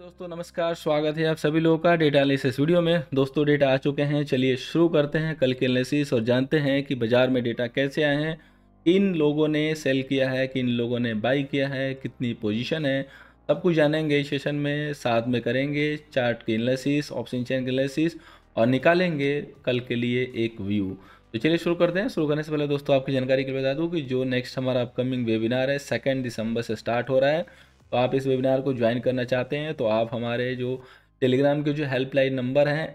दोस्तों नमस्कार, स्वागत है आप सभी लोगों का डेटा एनालिसिस वीडियो में। दोस्तों डेटा आ चुके हैं, चलिए शुरू करते हैं कल के एनालिसिस और जानते हैं कि बाजार में डेटा कैसे आए हैं, किन लोगों ने सेल किया है, किन लोगों ने बाई किया है, कितनी पोजीशन है, सब कुछ जानेंगे इस सेशन में। साथ में करेंगे चार्ट की एनालिसिस, ऑप्शन चेन की एनालिसिस और निकालेंगे कल के लिए एक व्यू। तो चलिए शुरू करते हैं। शुरू करने से पहले दोस्तों आपकी जानकारी के लिए बता दूं कि जो नेक्स्ट हमारा अपकमिंग वेबिनार है 2 दिसंबर से स्टार्ट हो रहा है। तो आप इस वेबिनार को ज्वाइन करना चाहते हैं तो आप हमारे जो टेलीग्राम के जो हेल्पलाइन नंबर हैं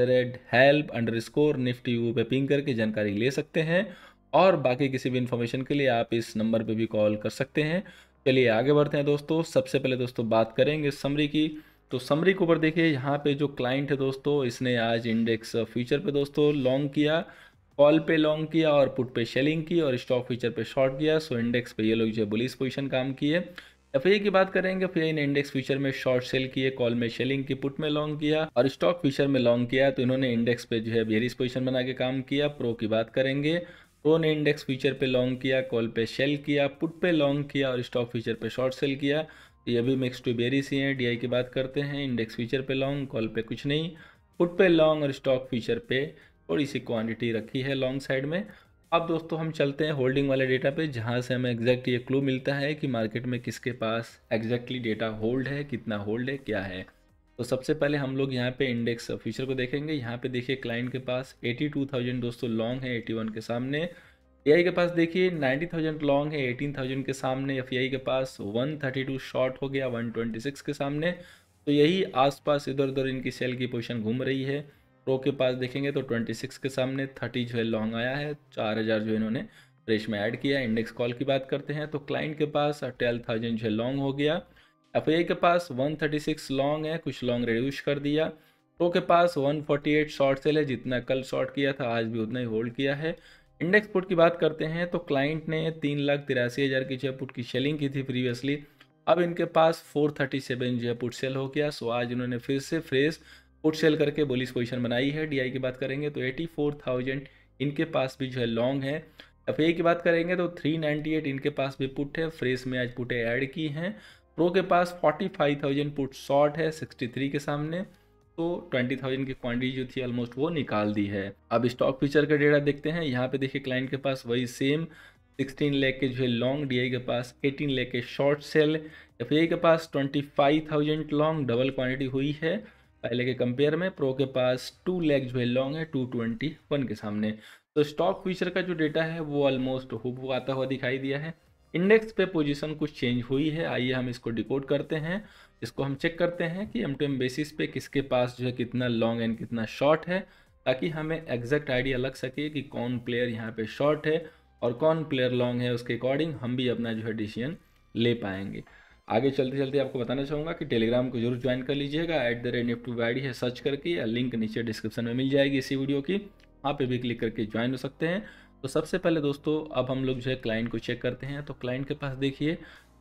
@help_nifty पे पिंग करके जानकारी ले सकते हैं और बाकी किसी भी इन्फॉर्मेशन के लिए आप इस नंबर पे भी कॉल कर सकते हैं। चलिए आगे बढ़ते हैं दोस्तों। सबसे पहले दोस्तों बात करेंगे समरी की। तो समरी के ऊपर देखिए, यहाँ पे जो क्लाइंट है दोस्तों, इसने आज इंडेक्स फ्यूचर पे दोस्तों लॉन्ग किया, कॉल पे लॉन्ग किया और पुट पे शेलिंग की और स्टॉक फ्यूचर पे शॉर्ट किया। सो इंडेक्स पे ये लोग जो है बुलिश पोजीशन काम किए। एफआई की बात करेंगे, एफआई ने इंडेक्स फ्यूचर में शॉर्ट सेल किए, कॉल में शेलिंग की, पुट में लॉन्ग किया और स्टॉक फ्यूचर में लॉन्ग किया। तो इन्होंने इंडेक्स पे जो है बेरिश पोजीशन बना के काम किया। प्रो की बात करेंगे, प्रो ने इंडेक्स फ्यूचर पे लॉन्ग किया, कॉल पे शेल किया, पुट पे लॉन्ग किया और स्टॉक फ्यूचर पे शॉर्ट सेल किया। तो ये भी मिक्स टू बेरिश ही हैं। डीआई की बात करते हैं, इंडेक्स फ्यूचर पे लॉन्ग, कॉल पे कुछ नहीं, पुट पे लॉन्ग और स्टॉक फ्यूचर पे थोड़ी सी क्वांटिटी रखी है लॉन्ग साइड में। अब दोस्तों हम चलते हैं होल्डिंग वाले डेटा पे, जहाँ से हमें एग्जैक्ट ये क्लू मिलता है कि मार्केट में किसके पास एग्जैक्टली डेटा होल्ड है, कितना होल्ड है, क्या है। तो सबसे पहले हम लोग यहाँ पे इंडेक्स फ्यूचर को देखेंगे। यहाँ पे देखिए क्लाइंट के पास 82,000 दोस्तों लॉन्ग है 81 के सामने। एआई के पास देखिए 90,000 लॉन्ग है 18,000 के सामने। एफआई के पास 132 शॉर्ट हो गया 126 के सामने। तो यही आसपास इधर उधर इनकी सेल की पोजीशन घूम रही है। प्रो के पास देखेंगे तो 26 के सामने 30 जो है लॉन्ग आया है, 4,000 जो इन्होंने फ्रेश में ऐड किया। इंडेक्स कॉल की बात करते हैं तो क्लाइंट के पास 12,000 जो है लॉन्ग हो गया। एफआई के पास 136 लॉन्ग है, कुछ लॉन्ग रिड्यूस कर दिया। प्रो के पास 148 शॉर्ट सेल है, जितना कल शॉर्ट किया था आज भी उतना ही होल्ड किया है। इंडेक्स पुट की बात करते हैं तो क्लाइंट ने 3,83,000 की जो है पुट की सेलिंग की थी प्रीवियसली। अब इनके पास 437 जो है पुट सेल हो गया। सो आज इन्होंने फिर से फ्रेश पुट सेल करके बुलिश पोजीशन बनाई है। डीआई की बात करेंगे तो 84,000 इनके पास भी जो है लॉन्ग है। एफआई की बात करेंगे तो 398 इनके पास भी पुट है, फ्रेश में आज पुटें ऐड की हैं। प्रो के पास 45,000 पुट शॉर्ट है 63 के सामने। तो 20,000 की क्वांटिटी जो थी ऑलमोस्ट वो निकाल दी है। अब स्टॉक फ्यूचर का डेटा देखते हैं। यहाँ पे देखिए क्लाइंट के पास वही सेम 16 लाख के जो है लॉन्ग, डीआई के पास 18 लाख के शॉर्ट सेल, एफआई के पास 25,000 लॉन्ग, डबल क्वांटिटी हुई है पहले के कंपेयर में। प्रो के पास 2 लाख जो है लॉन्ग है 221 के सामने। तो स्टॉक फ्यूचर का जो डेटा है वो ऑलमोस्ट हुबहू आता हुआ दिखाई दिया है। इंडेक्स पे पोजीशन कुछ चेंज हुई है, आइए हम इसको डिकोड करते हैं। इसको हम चेक करते हैं कि M2M बेसिस पे किसके पास जो है कितना लॉन्ग एंड कितना शॉर्ट है, ताकि हमें एग्जैक्ट आइडिया लग सके कि कौन प्लेयर यहाँ पे शॉर्ट है और कौन प्लेयर लॉन्ग है। उसके अकॉर्डिंग हम भी अपना जो है डिसीजन ले पाएंगे। आगे चलते चलते आपको बताना चाहूँगा कि टेलीग्राम को जरूर ज्वाइन कर लीजिएगा। @nifty आईडी है, सर्च करके, या लिंक नीचे डिस्क्रिप्शन में मिल जाएगी इसी वीडियो की, वहाँ पे भी क्लिक करके ज्वाइन हो सकते हैं। तो सबसे पहले दोस्तों अब हम लोग जो है क्लाइंट को चेक करते हैं। तो क्लाइंट के पास देखिए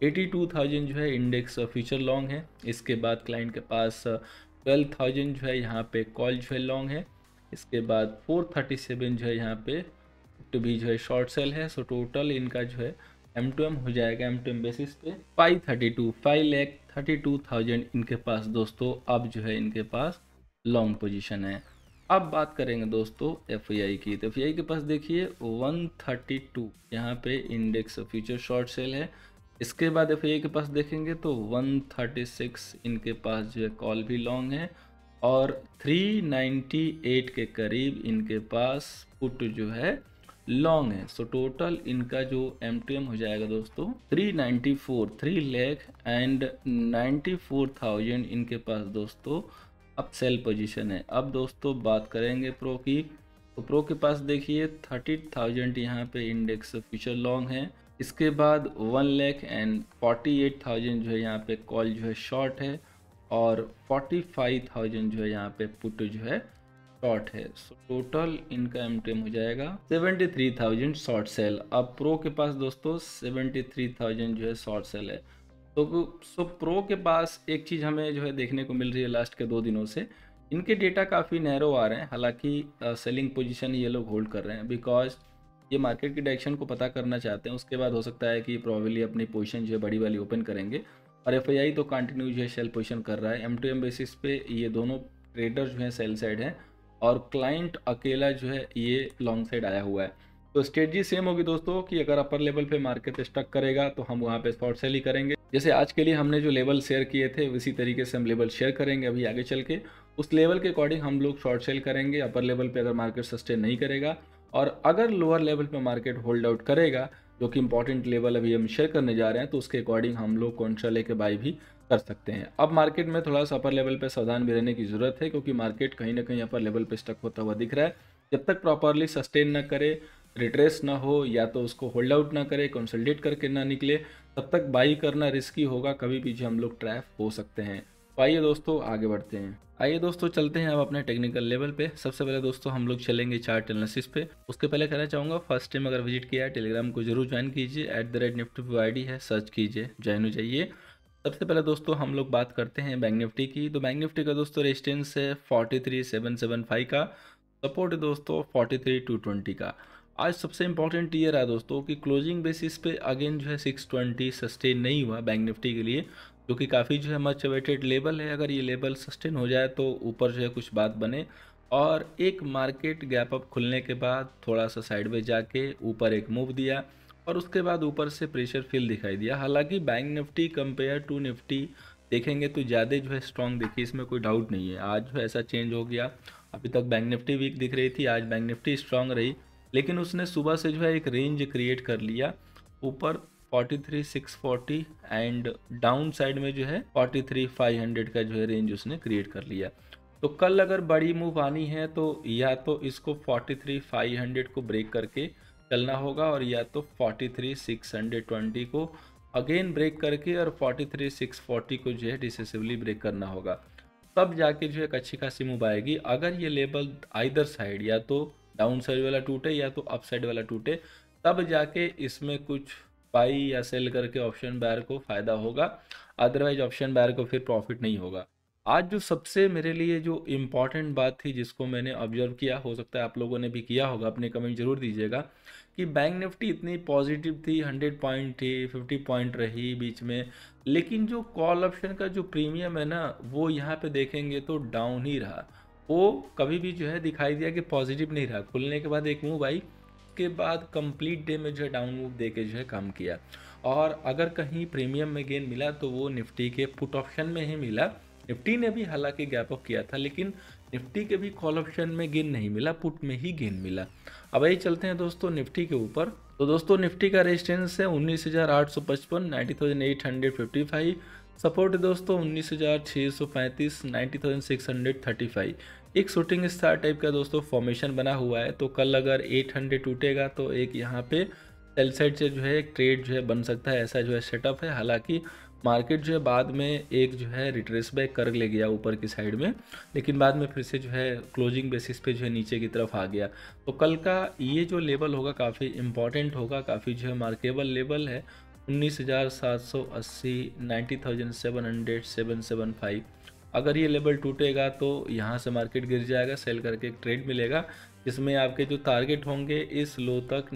82,000 जो है इंडेक्स फ्यूचर लॉन्ग है। इसके बाद क्लाइंट के पास 12,000 जो है यहाँ पे कॉल जो है लॉन्ग है। इसके बाद 437 जो है यहाँ पे तो भी जो है शॉर्ट सेल है। सो टोटल इनका जो है M2M हो जाएगा M2M बेसिस पे 5,32,000 इनके पास दोस्तों अब जो है इनके पास लॉन्ग पोजीशन है। अब बात करेंगे दोस्तों एफआई की। तो एफआई के पास देखिए 132 यहाँ पे इंडेक्स फ्यूचर शॉर्ट सेल है। इसके बाद एफआई के पास देखेंगे तो 136 इनके पास जो है कॉल भी लॉन्ग है और 398 के करीब इनके पास पुट जो है लॉन्ग है। सो टोटल इनका जो M2M हो जाएगा दोस्तों 394, 3,94,000 इनके पास दोस्तों अब सेल पोजीशन है। अब दोस्तों बात करेंगे प्रो की। तो प्रो के पास देखिए 30,000 यहाँ पे इंडेक्स फ्यूचर लॉन्ग है। इसके बाद 1,48,000 जो है यहाँ पे कॉल जो है शॉर्ट है और 45,000 जो है यहाँ पे पुट जो है शॉर्ट है। सो टोटल इनका M2M हो जाएगा 73,000 शॉर्ट सेल। अब प्रो के पास दोस्तों 73,000 जो है शॉर्ट सेल है। तो प्रो के पास एक चीज़ हमें जो है देखने को मिल रही है लास्ट के 2 दिनों से, इनके डेटा काफ़ी नैरो आ रहे हैं। हालांकि सेलिंग पोजीशन ये लोग होल्ड कर रहे हैं, बिकॉज ये मार्केट की डायरेक्शन को पता करना चाहते हैं। उसके बाद हो सकता है कि प्रॉबेबली अपनी पोजीशन जो है बड़ी वाली ओपन करेंगे। और एफआईआई तो कंटिन्यू जो है सेल पोजीशन कर रहा है। M2M बेसिस पे ये दोनों ट्रेडर जो है सेल साइड हैं और क्लाइंट अकेला जो है ये लॉन्ग साइड आया हुआ है। तो स्ट्रेटजी सेम होगी दोस्तों कि अगर अपर लेवल पे मार्केट स्टक करेगा तो हम वहाँ पे शॉर्ट सेल ही करेंगे। जैसे आज के लिए हमने जो लेवल शेयर किए थे उसी तरीके से हम लेवल शेयर करेंगे अभी आगे चल के, उस लेवल के अकॉर्डिंग हम लोग शॉर्ट सेल करेंगे अपर लेवल पे अगर मार्केट सस्टेन नहीं करेगा। और अगर लोअर लेवल पे मार्केट होल्ड आउट करेगा, जो कि इंपॉर्टेंट लेवल अभी हम शेयर करने जा रहे हैं, तो उसके अकॉर्डिंग हम लोग कॉन्ट्रा लेके बाई भी कर सकते हैं। अब मार्केट में थोड़ा सा अपर लेवल पे सावधान भी रहने की ज़रूरत है, क्योंकि मार्केट कहीं ना कहीं अपर लेवल पे स्टक होता हुआ दिख रहा है। जब तक प्रॉपरली सस्टेन ना करे, रिट्रेस ना हो, या तो उसको होल्ड आउट ना करे, कंसोलिडेट करके ना निकले, तब तक बाई करना रिस्की होगा, कभी भी जो हम लोग ट्रैप हो सकते हैं। तो आइए दोस्तों आगे बढ़ते हैं। आइए दोस्तों चलते हैं अब अपने टेक्निकल लेवल पे। सबसे पहले दोस्तों हम लोग चलेंगे चार्ट एनालिसिस पे। उसके पहले कहना चाहूँगा, फर्स्ट टाइम अगर विजिट किया है टेलीग्राम को जरूर ज्वाइन कीजिए, @nifty आईडी है, सर्च कीजिए, ज्वाइन हो जाइए। सबसे पहले दोस्तों हम लोग बात करते हैं बैंक निफ्टी की। तो बैंक निफ्टी का दोस्तों रेजिस्टेंस है 43,775 का, सपोर्ट है दोस्तों 43,220 का। आज सबसे इंपॉर्टेंट ये रहा दोस्तों कि क्लोजिंग बेसिस पे अगेन जो है 620 सस्टेन नहीं हुआ बैंक निफ्टी के लिए, जो कि काफ़ी जो है मच अवेटेड लेवल है। अगर ये लेवल सस्टेन हो जाए तो ऊपर जो है कुछ बात बने, और एक मार्केट गैप अप खुलने के बाद थोड़ा सा साइडवेज जाके ऊपर एक मूव दिया, और उसके बाद ऊपर से प्रेशर फील दिखाई दिया। हालांकि bank Nifty compare to Nifty देखेंगे तो ज़्यादा जो है स्ट्रॉन्ग दिखी, इसमें कोई डाउट नहीं है। आज जो है ऐसा चेंज हो गया, अभी तक बैंक निफ्टी वीक दिख रही थी, आज बैंक निफ्टी स्ट्रॉन्ग रही, लेकिन उसने सुबह से जो है एक रेंज क्रिएट कर लिया ऊपर 43,640 एंड डाउन साइड में जो है 43,500 का जो है रेंज उसने क्रिएट कर लिया। तो कल अगर बड़ी मूव आनी है तो या तो इसको 43,500 को ब्रेक करके चलना होगा, और या तो 43,620 को अगेन ब्रेक करके और 43,640 को जो है डिसेसिवली ब्रेक करना होगा, तब जाके जो है एक अच्छी खासी मूव आएगी। अगर ये लेवल आइदर साइड या तो डाउन साइड वाला टूटे या तो अप साइड वाला टूटे, तब जाके इसमें कुछ बाई या सेल करके ऑप्शन बायर को फ़ायदा होगा, अदरवाइज ऑप्शन बायर को फिर प्रॉफिट नहीं होगा। आज जो सबसे मेरे लिए जो इम्पॉर्टेंट बात थी जिसको मैंने ऑब्जर्व किया, हो सकता है आप लोगों ने भी किया होगा, अपने कमेंट जरूर दीजिएगा, कि बैंक निफ्टी इतनी पॉजिटिव थी, 100 पॉइंट थी, 50 पॉइंट रही बीच में, लेकिन जो कॉल ऑप्शन का जो प्रीमियम है ना, वो यहाँ पे देखेंगे तो डाउन ही रहा। वो कभी भी जो है दिखाई दिया कि पॉजिटिव नहीं रहा, खुलने के बाद एक मूव आई, के बाद कंप्लीट डे में जो है डाउन मूव दे के जो है काम किया। और अगर कहीं प्रीमियम में गेन मिला तो वो निफ्टी के पुट ऑप्शन में ही मिला। निफ्टी ने भी हालांकि गैप अप किया था, लेकिन निफ्टी के भी कॉल ऑप्शन में गेन नहीं मिला, पुट में ही गेन मिला। अब यही चलते हैं दोस्तों निफ्टी के ऊपर। तो दोस्तों निफ्टी का रेजिस्टेंस है 19,855, 90,855। सपोर्ट है दोस्तों 19,635, 90,635। एक शूटिंग स्टार टाइप का दोस्तों फॉर्मेशन बना हुआ है। तो कल अगर 800 टूटेगा तो एक यहाँ पे सेल साइड से जो है एक ट्रेड जो है बन सकता है, ऐसा जो है सेटअप है। हालांकि मार्केट जो है बाद में एक जो है रिट्रेस बैक कर ले गया ऊपर की साइड में, लेकिन बाद में फिर से जो है क्लोजिंग बेसिस पे जो है नीचे की तरफ आ गया। तो कल का ये जो लेवल होगा काफ़ी इंपॉर्टेंट होगा, काफ़ी जो है मार्केबल लेवल है 19,780, 90,700, 775। अगर ये लेवल टूटेगा तो यहाँ से मार्केट गिर जाएगा, सेल करके एक ट्रेड मिलेगा, जिसमें आपके जो टारगेट होंगे इस लो तक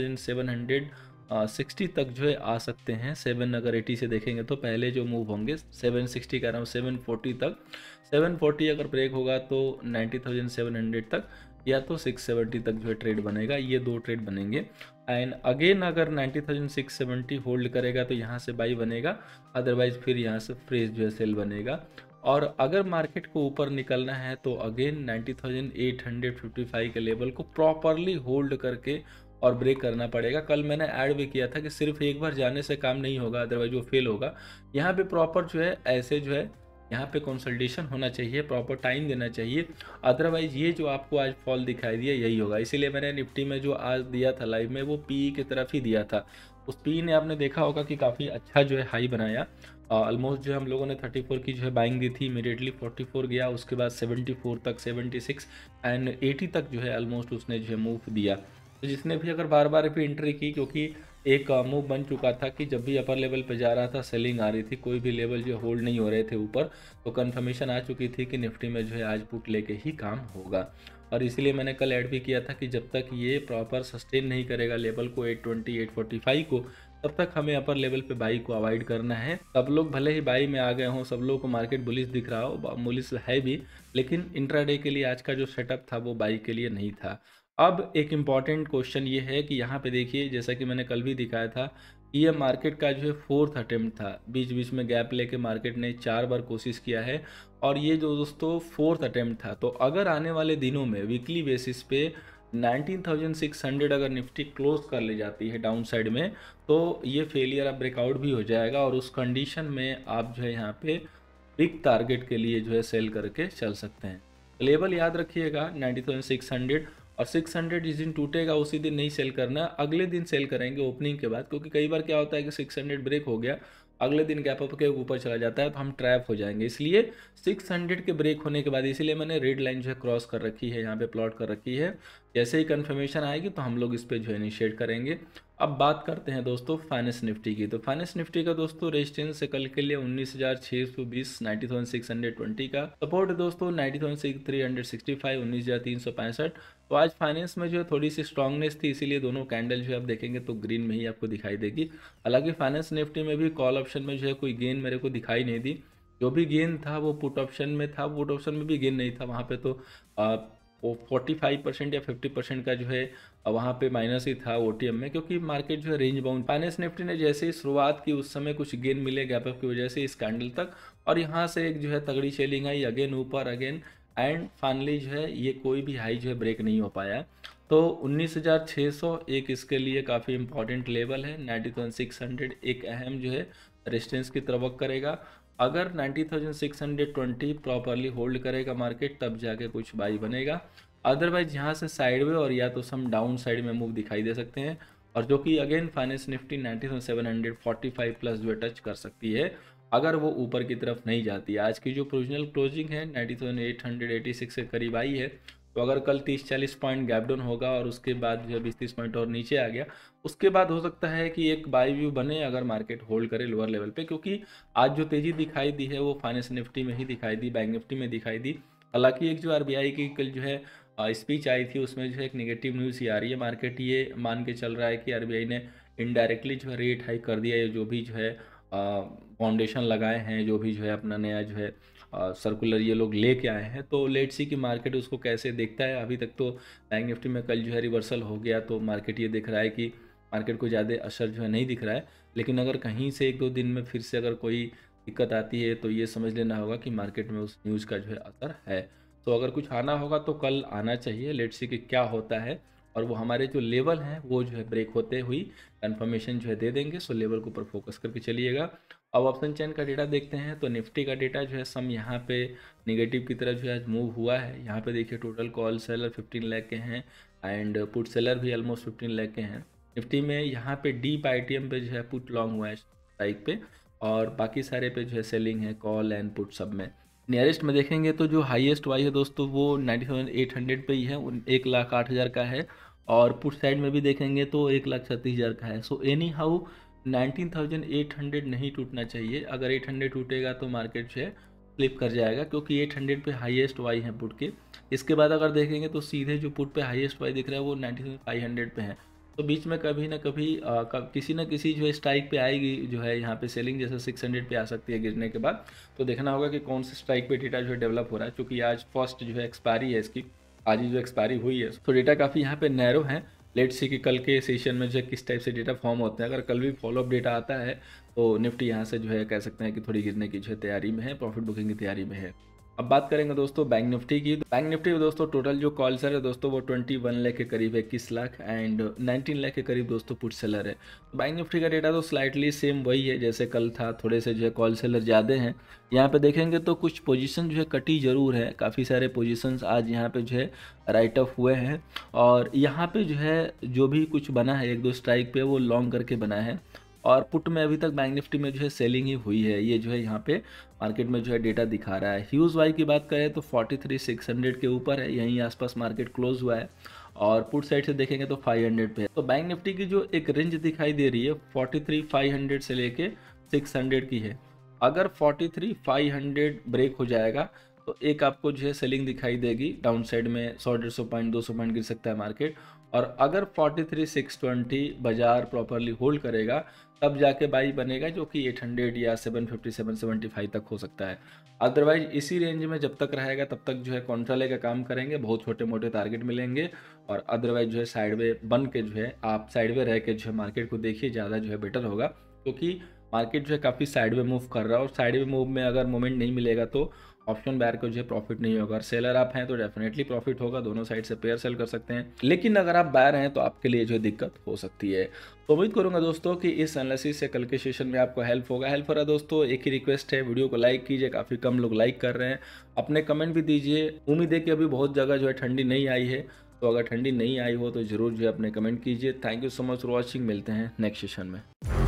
90,760 तक जो है आ सकते हैं। 7 अगर 80 से देखेंगे तो पहले जो मूव होंगे 760 का रहा हूँ 740 तक, 740 अगर ब्रेक होगा तो 90,700 तक, या तो 670 तक जो है ट्रेड बनेगा। ये दो ट्रेड बनेंगे। एंड अगेन अगर 90,670 होल्ड करेगा तो यहाँ से बाई बनेगा, अदरवाइज फिर यहाँ से फ्रेश जो है सेल बनेगा। और अगर मार्केट को ऊपर निकलना है तो अगेन 90,855 के लेवल को प्रॉपरली होल्ड करके और ब्रेक करना पड़ेगा। कल मैंने ऐड भी किया था कि सिर्फ एक बार जाने से काम नहीं होगा, अदरवाइज वो फेल होगा। यहाँ पे प्रॉपर जो है ऐसे जो है यहाँ पे कंसल्टेशन होना चाहिए, प्रॉपर टाइम देना चाहिए, अदरवाइज ये जो आपको आज फॉल दिखाई दिया यही होगा। इसीलिए मैंने निफ्टी में जो आज दिया था लाइव में वो पी की तरफ ही दिया था। उस पी ने आपने देखा होगा कि काफ़ी अच्छा जो है हाई बनाया। ऑलमोस्ट जो हम लोगों ने 34 की जो है बाइंग दी थी, इमीडिएटली 44 गया, उसके बाद 74 तक, 76 एंड 80 तक जो है ऑलमोस्ट उसने जो है मूव दिया। तो जिसने भी अगर बार बार भी एंट्री की, क्योंकि एक मूव बन चुका था कि जब भी अपर लेवल पे जा रहा था सेलिंग आ रही थी, कोई भी लेवल जो होल्ड नहीं हो रहे थे ऊपर, तो कंफर्मेशन आ चुकी थी कि निफ्टी में जो है आज पुट लेके ही काम होगा। और इसीलिए मैंने कल ऐड भी किया था कि जब तक ये प्रॉपर सस्टेन नहीं करेगा लेवल को 820, 845 को, तब तक हमें अपर लेवल पे बाई को अवॉइड करना है। सब लोग भले ही बाई में आ गए हों, सब लोगों को मार्केट बुलिश दिख रहा हो, बुलिश है भी, लेकिन इंट्राडे के लिए आज का जो सेटअप था वो बाई के लिए नहीं था। अब एक इम्पॉर्टेंट क्वेश्चन ये है कि यहाँ पे देखिए, जैसा कि मैंने कल भी दिखाया था, ये मार्केट का जो है फोर्थ अटेम्प्ट था। बीच बीच में गैप लेके मार्केट ने 4 बार कोशिश किया है और ये जो दोस्तों फोर्थ अटेम्प्ट था। तो अगर आने वाले दिनों में वीकली बेसिस पे 19,600 अगर निफ्टी क्लोज कर ले जाती है डाउन साइड में, तो ये फेलियर अब ब्रेकआउट भी हो जाएगा और उस कंडीशन में आप जो है यहाँ पे बिग टारगेट के लिए जो है सेल करके चल सकते हैं। लेवल याद रखिएगा 90,600, और 600 जिस दिन टूटेगा उसी दिन नहीं सेल करना, अगले दिन सेल करेंगे ओपनिंग के बाद, क्योंकि कई बार क्या होता है कि 600 ब्रेक हो गया, अगले दिन गैप अप के ऊपर चला जाता है तो हम ट्रैप हो जाएंगे। इसलिए 600 के ब्रेक होने के बाद, इसीलिए मैंने रेड लाइन जो है क्रॉस कर रखी है, यहाँ पे प्लॉट कर रखी है। जैसे ही कंफर्मेशन आएगी तो हम लोग इस पर जो है इनिशिएट करेंगे। अब बात करते हैं दोस्तों फाइनेंस निफ्टी की। तो फाइनेंस निफ्टी का दोस्तों रेजिस्टेंस कल के लिए 19,620, 90,620 का सपोर्ट है दोस्तों 90,365, 19,365। तो आज फाइनेंस में जो है थोड़ी सी स्ट्रांगनेस थी, इसीलिए दोनों कैंडल जो है आप देखेंगे तो ग्रीन में ही आपको दिखाई देगी। हालांकि फाइनेंस निफ्टी में भी कॉल ऑप्शन में जो है कोई गेन मेरे को दिखाई नहीं दी, जो भी गेन था वो पुट ऑप्शन में था, पुट ऑप्शन में भी गेन नहीं था। वहाँ पे तो वो 45% या 50% का जो है वहाँ पे माइनस ही था ओटीएम में, क्योंकि मार्केट जो है रेंज बाउंड। फाइनेंस निफ्टी ने जैसे ही शुरुआत की उस समय कुछ गेन मिले गैप अप की वजह से इस कैंडल तक, और यहाँ से एक जो है तगड़ी सेलिंग आई, अगेन ऊपर अगेन, एंड फाइनली जो है ये कोई भी हाई जो है ब्रेक नहीं हो पाया। तो 19,600 एक इसके लिए काफ़ी इंपॉर्टेंट लेवल है। 90,600 एक अहम जो है रेजिस्टेंस की तरफ वर्क करेगा। अगर 90,620 प्रॉपरली होल्ड करेगा मार्केट, तब जाके कुछ बाई बनेगा। अदरवाइज यहाँ से साइडवे और या तो सम डाउन साइड में मूव दिखाई दे सकते हैं, और जो कि अगेन फाइनेंस निफ्टी 90,745 प्लस जो टच कर सकती है अगर वो ऊपर की तरफ नहीं जाती। आज की जो प्रोविजनल क्लोजिंग है 90,886 के करीब आई है, तो अगर कल 30-40 पॉइंट गैप डाउन होगा और उसके बाद जो है 20-30 पॉइंट और नीचे आ गया, उसके बाद हो सकता है कि एक बाई व्यू बने अगर मार्केट होल्ड करे लोअर लेवल पे, क्योंकि आज जो तेज़ी दिखाई दी है वो फाइनेंस निफ्टी में ही दिखाई दी, बैंक निफ्टी में दिखाई दी। हालांकि एक जो आरबीआई की कल जो है स्पीच आई थी, उसमें जो है एक नेगेटिव न्यूज़ ही आ रही है। मार्केट ये मान के चल रहा है कि आरबीआई ने इनडायरेक्टली जो है रेट हाइक कर दिया है, जो भी जो है फाउंडेशन लगाए हैं, जो भी जो है अपना नया जो है सर्कुलर ये लोग लेके आए हैं। तो लेट्स सी कि मार्केट उसको कैसे देखता है। अभी तक तो बैंक निफ्टी में कल जो है रिवर्सल हो गया, तो मार्केट ये दिख रहा है कि मार्केट को ज़्यादा असर जो है नहीं दिख रहा है। लेकिन अगर कहीं से 1-2 दिन में फिर से अगर कोई दिक्कत आती है तो ये समझ लेना होगा कि मार्केट में उस न्यूज़ का जो है असर है। तो अगर कुछ आना होगा तो कल आना चाहिए। लेट्स सी कि क्या होता है, और वो हमारे जो लेवल हैं वो जो है ब्रेक होते हुई कंफर्मेशन जो है दे देंगे। सो लेवल के ऊपर फोकस करके चलिएगा। अब ऑप्शन चेन का डेटा देखते हैं, तो निफ्टी का डेटा जो है सम यहाँ पे निगेटिव की तरफ जो है आज मूव हुआ है। यहाँ पे देखिए टोटल कॉल सेलर 15 लाख के हैं एंड पुट सेलर भी ऑलमोस्ट 15 लाख के हैं। निफ्टी में यहाँ पे डीप आईटीएम पे जो है पुट लॉन्ग हुआ है स्ट्राइक पे, और बाकी सारे पे जो है सेलिंग है कॉल एंड पुट सब में। नियरेस्ट में देखेंगे तो जो हाईएस्ट वाई है दोस्तों वो 90,800 पे ही है, 1,08,000 का है, और पुट साइड में भी देखेंगे तो 1,36,000 का है। सो एनी हाउ 19,800 नहीं टूटना चाहिए। अगर 800 टूटेगा तो मार्केट जो है फ्लिप कर जाएगा, क्योंकि 800 पे हाईएस्ट वाई है पुट के। इसके बाद अगर देखेंगे तो सीधे जो पुट पे हाईएस्ट वाई दिख रहा है वो 90,500 पे है। तो बीच में कभी ना कभी किसी न किसी जो है स्ट्राइक पे आएगी, जो है यहाँ पे सेलिंग जैसे 600 पे आ सकती है गिरने के बाद। तो देखना होगा कि कौन से स्ट्राइक पे डेटा जो है डेवलप हो रहा है, क्योंकि आज फर्स्ट जो है एक्सपायरी है इसकी, आज ही जो एक्सपायरी हुई है। तो डेटा काफ़ी यहाँ पे नैरो है। लेट्स सी कि कल के सेशन में जो है किस टाइप से डेटा फॉर्म होते हैं। अगर कल भी फॉलोअप डेटा आता है तो निफ्टी यहाँ से जो है कह सकते हैं कि थोड़ी गिरने की जो है तैयारी में है, प्रॉफिट बुकिंग की तैयारी में है। अब बात करेंगे दोस्तों बैंक निफ्टी की। बैंक निफ्टी में दोस्तों टोटल जो कॉल सेलर है दोस्तों वो 21 लाख के करीब, 21 लाख एंड 19 लाख के करीब दोस्तों पुट सेलर है। तो बैंक निफ्टी का डेटा तो स्लाइटली सेम वही है जैसे कल था, थोड़े से जो है कॉल सेलर ज़्यादा हैं। यहाँ पे देखेंगे तो कुछ पोजीशन जो है कटी ज़रूर है, काफ़ी सारे पोजीशंस आज यहाँ पे जो है राइट ऑफ हुए हैं, और यहाँ पे जो है जो भी कुछ बना है 1-2 स्ट्राइक पे वो लॉन्ग करके बना है, और पुट में अभी तक बैंक निफ्टी में जो है सेलिंग ही हुई है। ये जो है यहाँ पे मार्केट में जो है डेटा दिखा रहा है। ह्यूज वाई की बात करें तो 43,600 के ऊपर है, यहीं आसपास मार्केट क्लोज हुआ है, और पुट साइड से देखेंगे तो 500 पे है। तो बैंक निफ्टी की जो एक रेंज दिखाई दे रही है 43,500 से लेके 600 की है। अगर 43,500 ब्रेक हो जाएगा तो एक आपको जो है सेलिंग दिखाई देगी, डाउन साइड में 100-150 पॉइंट 200 पॉइंट गिर सकता है मार्केट। और अगर 43,620 बाजार प्रॉपरली होल्ड करेगा तब जाके बाई बनेगा, जो कि 800 या 750 775 तक हो सकता है। अदरवाइज इसी रेंज में जब तक रहेगा तब तक जो है कॉन्ट्राले का काम करेंगे, बहुत छोटे मोटे टारगेट मिलेंगे। और अदरवाइज जो है साइड वे बन के जो है आप साइड वे रह के जो है मार्केट को देखिए, ज़्यादा जो है बेटर होगा, क्योंकि मार्केट जो है काफ़ी साइड वे मूव कर रहा है और साइड वे मूव में अगर मोमेंट नहीं मिलेगा तो ऑप्शन बायर को जो है प्रॉफिट नहीं होगा। और सेलर आप हैं तो डेफिनेटली प्रॉफिट होगा, दोनों साइड से पेयर सेल कर सकते हैं। लेकिन अगर आप बायर हैं तो आपके लिए जो है दिक्कत हो सकती है। तो उम्मीद करूंगा दोस्तों कि इस एनालिसिस से कल के सेशन में आपको हेल्प होगा। हेल्प हो रहा है दोस्तों, एक ही रिक्वेस्ट है, वीडियो को लाइक कीजिए, काफ़ी कम लोग लाइक कर रहे हैं। अपने कमेंट भी दीजिए। उम्मीद है कि अभी बहुत जगह जो है ठंडी नहीं आई है, तो अगर ठंडी नहीं आई हो तो ज़रूर जो है अपने कमेंट कीजिए। Thank you so much for watching, मिलते हैं नेक्स्ट सेशन में।